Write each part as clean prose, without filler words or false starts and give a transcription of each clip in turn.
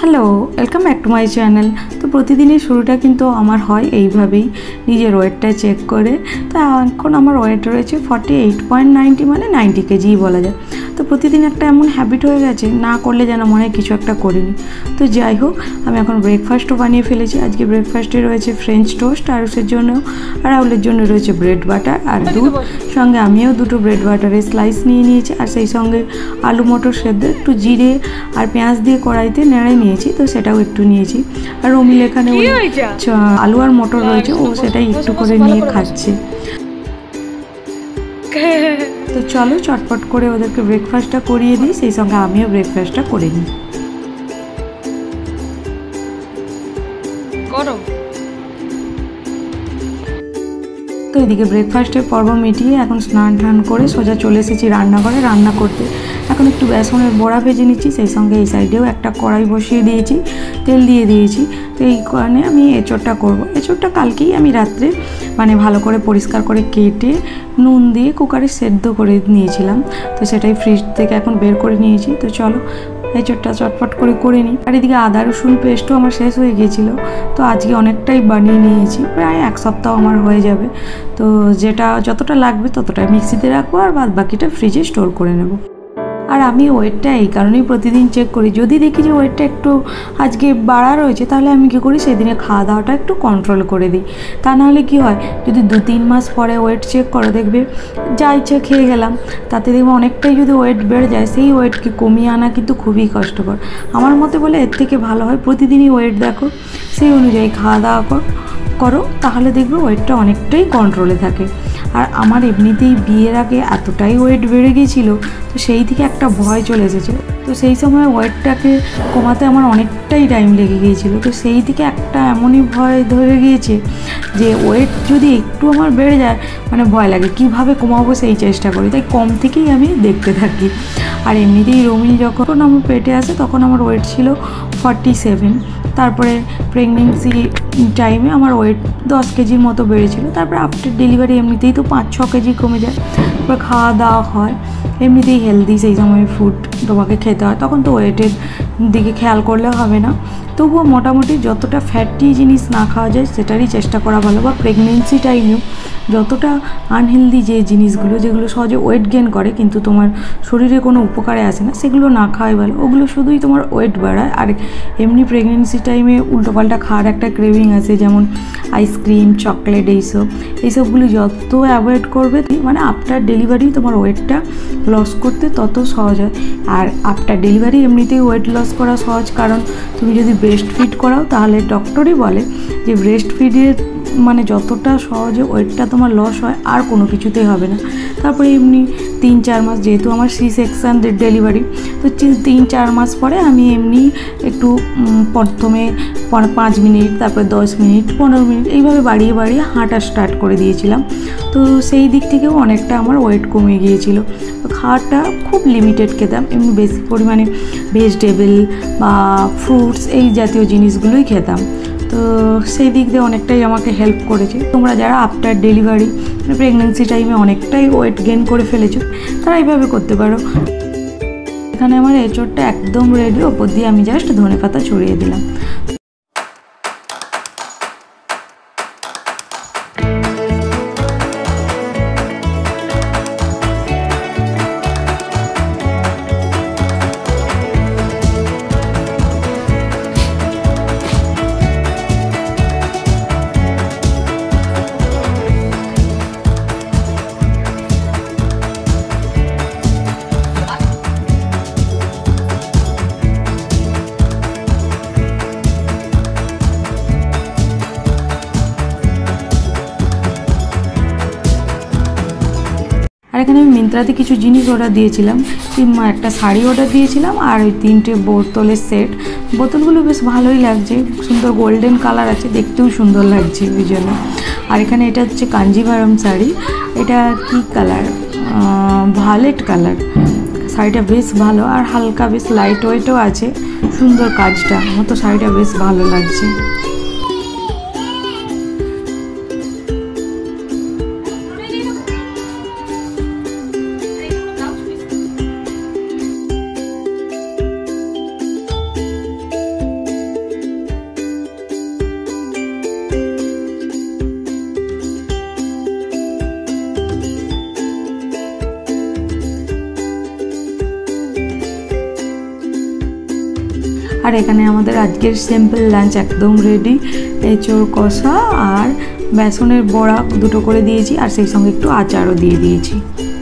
Hello, welcome back to my channel. তো প্রতিদিনের শুরুটা কিন্তু আমার হয় এইভাবেই, নিজের ওয়েটটা চেক করে। তো এখন আমার ওয়েট রয়েছে 48.90, মানে 90 কেজিই বলা যায়। তো প্রতিদিন একটা এমন হ্যাবিট হয়ে গেছে, না করলে যেন মনে হয় কিছু একটা করিনি। তো যাই হোক, আমি এখন ব্রেকফাস্টও বানিয়ে ফেলেছি। আজকে ব্রেকফাস্টে রয়েছে ফ্রেঞ্চ টোস্ট, আরুষের জন্য আর রাহুলের জন্য রয়েছে ব্রেড বাটার আর দুধ। সঙ্গে আমিও দুটো ব্রেড বাটারের স্লাইস নিয়ে নিয়েছি, আর সেই সঙ্গে আলু মটর সেদ্ধ একটু জিরে আর পেঁয়াজ দিয়ে কড়াইতে নেড়ে নিয়েছি, তো সেটাও একটু নিয়েছি। আর রমিল এখানে আলু আর মটর রয়েছে, ও সেটাই একটু করে নিয়ে খাচ্ছে। তো চলো চটপট করে ওদেরকে ব্রেকফাস্টটা করিয়ে দিই, সেই সঙ্গে আমিও ব্রেকফাস্টটা করে নিই। তো এদিকে ব্রেকফাস্টের পর্ব মিটিয়ে এখন স্নান টান করে সোজা চলে এসেছি রান্নাঘরে রান্না করতে। এখন একটু বেসনের বড়া ভেজে নিচ্ছি, সেই সঙ্গে এই সাইডেও একটা কড়াই বসিয়ে দিয়েছি, তেল দিয়ে দিয়েছি। তো এই কারণে আমি এঁচোড়টা করবো। এঁচোড়টা কালকেই আমি রাত্রে ভালো করে পরিষ্কার করে কেটে নুন দিয়ে কুকারে সেদ্ধ করে নিয়েছিলাম, তো সেটাই ফ্রিজ থেকে এখন বের করে নিয়েছি। তো চলো এঁচোড়টা চটপট করে নিই। আর এদিকে আদা রসুন পেস্টও আমার শেষ হয়ে গিয়েছিলো, তো আজকে অনেকটাই বানিয়ে নিয়েছি, প্রায় এক সপ্তাহ আমার হয়ে যাবে। তো যেটা যতটা লাগবে ততটাই মিক্সিতে রাখবো, আর বাদ বাকিটা ফ্রিজে স্টোর করে নেব। আর আমি ওয়েটটা এই কারণেই প্রতিদিন চেক করি, যদি দেখি যে ওয়েটটা একটু আজকে বাড়া রয়েছে, তাহলে আমি কী করি, সেদিনে খাওয়া দাওয়াটা একটু কন্ট্রোল করে দিই। তা নাহলে কী হয়, যদি 2-3 মাস পরে ওয়েট চেক করো, দেখবে যা ইচ্ছে খেয়ে গেলাম, তাতে দেখবে অনেকটাই যদি ওয়েট বেড়ে যায়, সেই ওয়েটকে কমিয়ে আনা কিন্তু খুবই কষ্টকর। আমার মতে বলে এর থেকে ভালো হয় প্রতিদিনই ওয়েট দেখো, সেই অনুযায়ী খাওয়া দাওয়া করো, তাহলে দেখবে ওয়েটটা অনেকটাই কন্ট্রোলে থাকে। আর আমার এমনিতেই বিয়ের আগে এতটাই ওয়েট বেড়ে গিয়েছিলো, তো সেই থেকে একটা ভয় চলে এসেছে। তো সেই সময় ওয়েটটাকে কমাতে আমার অনেকটাই টাইম লেগে গিয়েছিলো। তো সেই থেকে একটা এমনই ভয় ধরে গিয়েছে যে ওয়েট যদি একটু আমার বেড়ে যায়, ভয় লাগে, কীভাবে কমাবো সেই চেষ্টা করি, তাই কম থেকেই আমি দেখতে থাকি। আর এমনিতেই রমিল যখন আমার পেটে আসে তখন আমার ওয়েট ছিল 47। তারপরে প্রেগনেন্সি টাইমে আমার ওয়েট 10 কেজির মতো বেড়েছিল। তারপরে আফটার ডেলিভারি এমনিতেই তো 5-6 কেজি কমে যায়। তারপর খাওয়া দাওয়া হয়, এমনিতেই হেলদি সেই সময় ফুড তোমাকে খেতে হয়, তখন তো ওয়েটের দিকে খেয়াল করলে হবে না। তবুও মোটামুটি যতটা ফ্যাটি জিনিস না খাওয়া যায় সেটারই চেষ্টা করা ভালো। বা প্রেগনেন্সি টাইমেও যতটা আনহেলদি যে জিনিসগুলো, যেগুলো সহজে ওয়েট গেন করে কিন্তু তোমার শরীরে কোনো উপকারে আসে না, সেগুলো না খাওয়াই ভালো। ওগুলো শুধুই তোমার ওয়েট বাড়ায়। আর এমনি প্রেগনেন্সি টাইমে উল্টোপাল্টা খাওয়ার একটা ক্রেভিং আছে, যেমন আইসক্রিম, চকলেট, এইসবগুলো যত অ্যাভয়েড করবে, আফটার ডেলিভারি তোমার ওয়েটটা লস করতে তত সহজ হয়। আর আফটার ডেলিভারি এমনিতেই ওয়েট লস করা সহজ, কারণ তুমি যদি ব্রেস্ট ফিড করাও, তাহলে ডক্টরই বলে যে ব্রেস্ট ফিডের যতটা সহজে ওয়েটটা তোমার লস হয় আর কোনো কিছুতেই হবে না। তারপরে এমনি 3-4 মাস, যেহেতু আমার C-সেকশন ডেলিভারি, তো 3-4 মাস পরে আমি এমনি একটু প্রথমে 5 মিনিট, তারপরে 10 মিনিট, 15 মিনিট এইভাবে বাড়িয়ে হাঁটা স্টার্ট করে দিয়েছিলাম। তো সেই দিক থেকেও অনেকটা আমার ওয়েট কমে গিয়েছিল। তো খাওয়াটা খুব লিমিটেড খেতাম, এমনি বেশি পরিমাণে ভেজিটেবল বা ফ্রুটস এই জাতীয় জিনিসগুলোই খেতাম। তো সেই দিক দিয়ে অনেকটাই আমাকে হেল্প করেছে। তোমরা যারা আফটার ডেলিভারি প্রেগনেন্সি টাইমে অনেকটাই ওয়েট গেন করে ফেলেছো, তারা এইভাবে করতে পারো। এখানে আমার এঁচোড়টা একদম রেডি, ওপর দিয়ে আমি জাস্ট ধনেপাতা ছড়িয়ে দিলাম। আর এখানে আমি মিন্ত্রাতে কিছু জিনিস অর্ডার দিয়েছিলাম, একটা শাড়ি অর্ডার দিয়েছিলাম, আর ওই 3টে বোতলের সেট। বোতলগুলো বেশ ভালোই লাগছে, সুন্দর গোল্ডেন কালার আছে, দেখতেও সুন্দর লাগছে ওই জন্য। আর এখানে এটা হচ্ছে কাঞ্জিভারম শাড়ি, এটা কি কালার, ভায়োলেট কালার। শাড়িটা বেশ ভালো, আর হালকা বেশ লাইট ওয়েটও আছে, সুন্দর কাজটা, আমার তো শাড়িটা বেশ ভালো লাগছে। আর এখানে আমাদের আজকের সিম্পল লাঞ্চ একদম রেডি। এঁচোড় কষা আর বেসনের বড়া দুটো করে দিয়েছি, আর সেই সঙ্গে একটু আচারও দিয়ে দিয়েছি।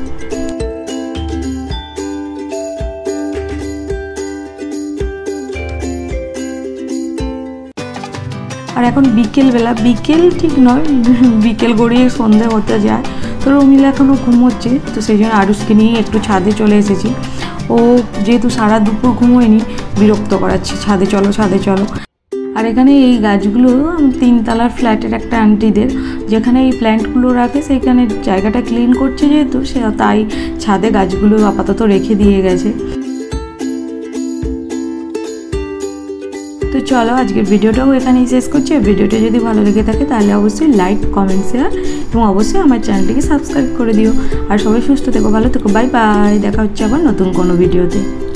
আর এখন বিকেলবেলা, বিকেল ঠিক নয়, বিকেল গড়িয়ে সন্ধে হতে যায়। তো রমিলা এখনও ঘুমোচ্ছে, তো সেই জন্য আরুষকে নিয়ে একটু ছাদে চলে এসেছি। ও যেহেতু সারা দুপুর ঘুমোয়নি, বিরক্ত করাচ্ছি, ছাদে চলো ছাদে চলো। আর এখানে এই গাছগুলো 3 তলার ফ্ল্যাটের একটা আন্টিদের, যেখানে এই প্ল্যান্টগুলো রাখে সেইখানে জায়গাটা ক্লিন করছে যেহেতু, সে তাই ছাদে গাছগুলো আপাতত রেখে দিয়ে গেছে। তো চলো আজকের ভিডিওটাও এখানেই শেষ করছি। ভিডিওটা যদি ভালো লেগে থাকে তাহলে অবশ্যই লাইক, কমেন্ট, শেয়ার এবং অবশ্যই আমার চ্যানেলটিকে সাবস্ক্রাইব করে দিও। আর সবাই সুস্থ থেকো, ভালো থেকো, বাই বাই। দেখা হচ্ছে আবার নতুন কোনো ভিডিওতে।